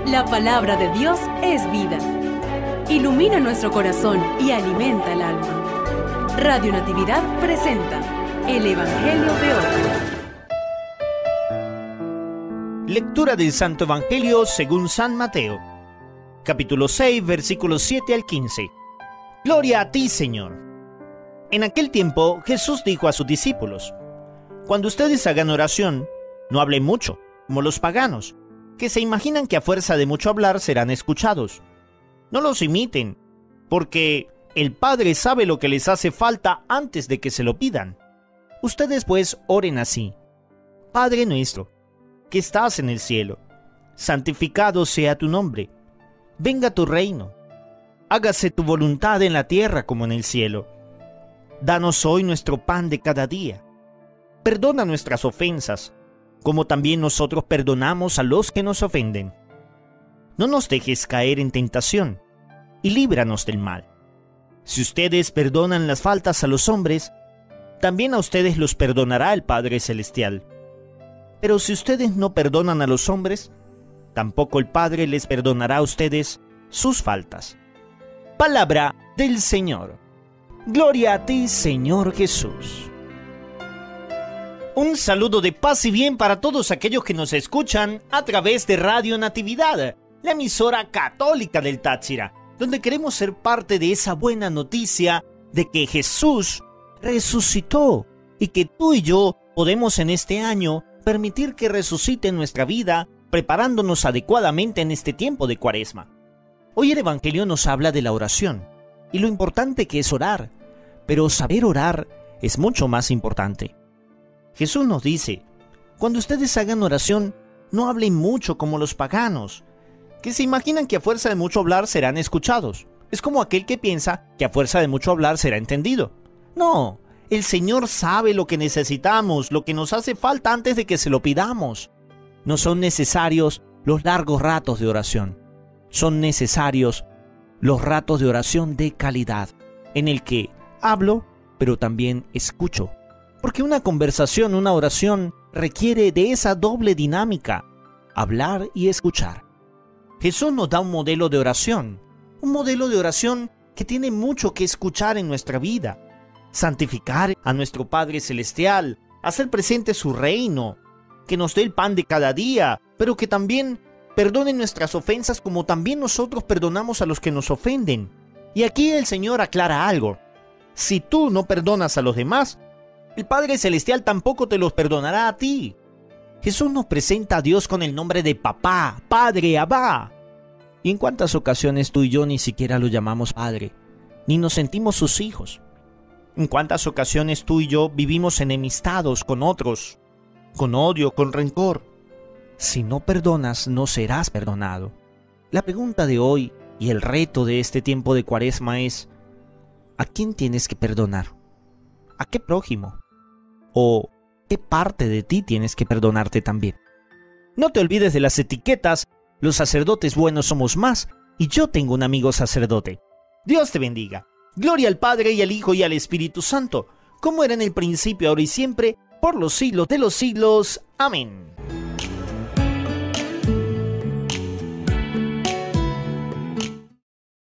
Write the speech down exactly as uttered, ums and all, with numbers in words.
La palabra de Dios es vida. Ilumina nuestro corazón y alimenta el alma. Radio Natividad presenta el Evangelio de hoy. Lectura del Santo Evangelio según San Mateo, capítulo seis, versículos siete al quince. Gloria a ti, Señor. En aquel tiempo Jesús dijo a sus discípulos: Cuando ustedes hagan oración, no hablen mucho, como los paganos, que se imaginan que a fuerza de mucho hablar serán escuchados. No los imiten, porque el Padre sabe lo que les hace falta antes de que se lo pidan. Ustedes pues oren así: Padre nuestro, que estás en el cielo, santificado sea tu nombre. Venga tu reino. Hágase tu voluntad en la tierra como en el cielo. Danos hoy nuestro pan de cada día. Perdona nuestras ofensas, como también nosotros perdonamos a los que nos ofenden. No nos dejes caer en tentación, y líbranos del mal. Si ustedes perdonan las faltas a los hombres, también a ustedes los perdonará el Padre Celestial. Pero si ustedes no perdonan a los hombres, tampoco el Padre les perdonará a ustedes sus faltas. Palabra del Señor. Gloria a ti, Señor Jesús. Un saludo de paz y bien para todos aquellos que nos escuchan a través de Radio Natividad, la emisora católica del Táchira, donde queremos ser parte de esa buena noticia de que Jesús resucitó y que tú y yo podemos en este año permitir que resucite en nuestra vida, preparándonos adecuadamente en este tiempo de Cuaresma. Hoy el Evangelio nos habla de la oración y lo importante que es orar, pero saber orar es mucho más importante. Jesús nos dice: cuando ustedes hagan oración, no hablen mucho como los paganos, que se imaginan que a fuerza de mucho hablar serán escuchados. Es como aquel que piensa que a fuerza de mucho hablar será entendido. No, el Señor sabe lo que necesitamos, lo que nos hace falta antes de que se lo pidamos. No son necesarios los largos ratos de oración. Son necesarios los ratos de oración de calidad, en el que hablo, pero también escucho. Porque una conversación, una oración, requiere de esa doble dinámica: hablar y escuchar. Jesús nos da un modelo de oración, un modelo de oración que tiene mucho que escuchar en nuestra vida. Santificar a nuestro Padre Celestial, hacer presente su reino, que nos dé el pan de cada día, pero que también perdone nuestras ofensas como también nosotros perdonamos a los que nos ofenden. Y aquí el Señor aclara algo: si tú no perdonas a los demás, el Padre Celestial tampoco te los perdonará a ti. Jesús nos presenta a Dios con el nombre de Papá, Padre, Abba. ¿Y en cuántas ocasiones tú y yo ni siquiera lo llamamos Padre, ni nos sentimos sus hijos? ¿En cuántas ocasiones tú y yo vivimos enemistados con otros, con odio, con rencor? Si no perdonas, no serás perdonado. La pregunta de hoy y el reto de este tiempo de Cuaresma es: ¿a quién tienes que perdonar? ¿A qué prójimo? ¿O qué parte de ti tienes que perdonarte también? No te olvides de las etiquetas: los sacerdotes buenos somos más, y yo tengo un amigo sacerdote. Dios te bendiga. Gloria al Padre y al Hijo y al Espíritu Santo, como era en el principio, ahora y siempre, por los siglos de los siglos. Amén.